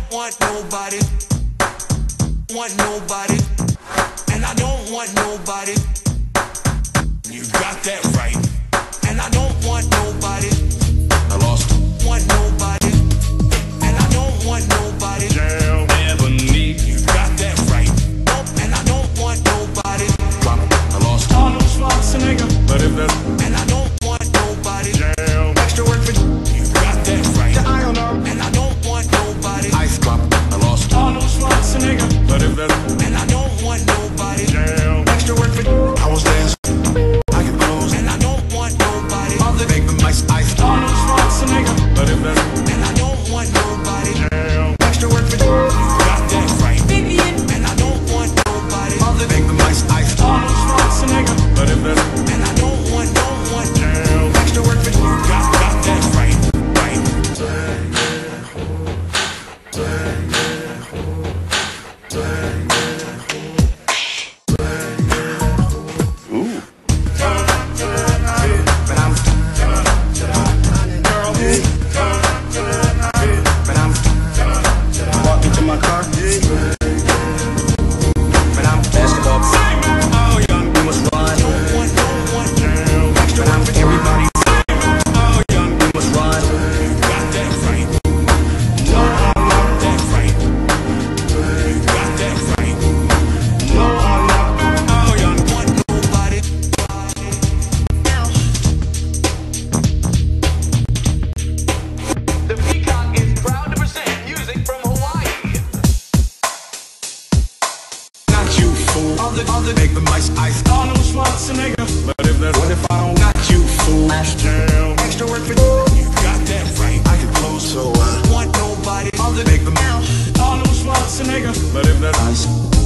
want nobody, want nobody, and I don't want nobody. You got that right. And I don't want nobody. I lost. Want nobody, and I don't want nobody. Jam, Ebony. You got that right. And I don't want nobody. I lost. Arnold Schwarzenegger. But if that's And I don't want nobody. jam, Extra work for You got that right. the iron arm. And I don't want nobody. ice drop. I lost. Arnold Schwarzenegger. But if that's And I don't want nobody. jam, Extra work for I was dancing. I can close. And I don't want nobody. all the Make the mice ice. Arnold Schwarzenegger. But if that's And I don't want nobody. jam, Extra work for You got that right. Vivian. And I don't want nobody. all the make the mice ice. Arnold Schwarzenegger. But if that's And I don't want jam, Extra work for You got that right. Right. but I'm girl. But I'm walk into my car. But I'm basketball. Oh, young, we must run. Want jam, Extra work for everybody. Oh, young, we must run. You got that right. No, That right. You got that right. no, oh, young. Want nobody. The Peacock is proud to present music from Hawaii. Not you, fool. All the make the mice ice. Arnold Schwarzenegger. But if that's What if I don't got you, fool? jam, Extra work for You got that right. I can close. So Want nobody. all the make the Arnold Schwarzenegger. but if that's